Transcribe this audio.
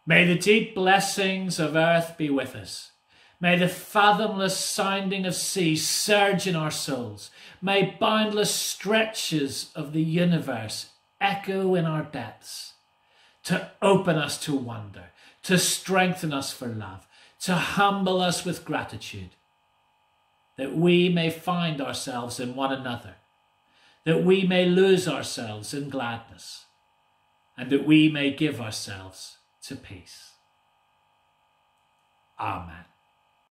May the deep blessings of earth be with us. May the fathomless sounding of sea surge in our souls. May boundless stretches of the universe echo in our depths, to open us to wonder, to strengthen us for love, to humble us with gratitude, that we may find ourselves in one another, that we may lose ourselves in gladness, and that we may give ourselves to peace. Amen.